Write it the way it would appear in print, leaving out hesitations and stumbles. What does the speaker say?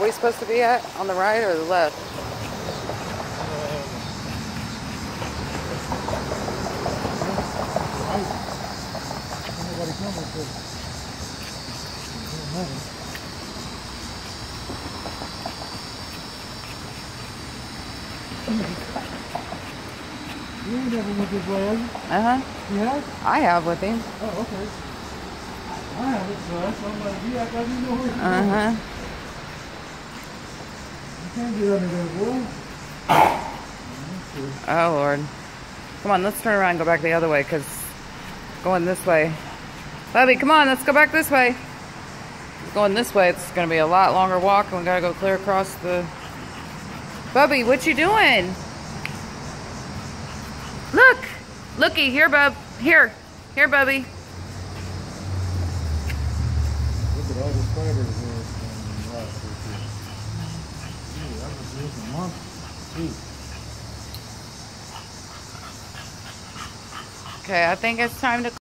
we supposed to be at? On the right or the left? You ain't never went this way, have you? Uh-huh. You have? I have with him. Oh, okay. I haven't, so that's why I'm like, you act like you know where you're going. Uh-huh. You can't get under there, boy. Oh, Lord. Come on, let's turn around and go back the other way, because going this way. Bubby, come on, let's go back this way. Going this way, it's going to be a lot longer walk, and we got to go clear across the... Bubby, what you doing? Look! Looky, here, bub. Here. Here, Bubby. Look at all the spiders here from last week. Gee, that was just a month. Gee. Okay, I think it's time to...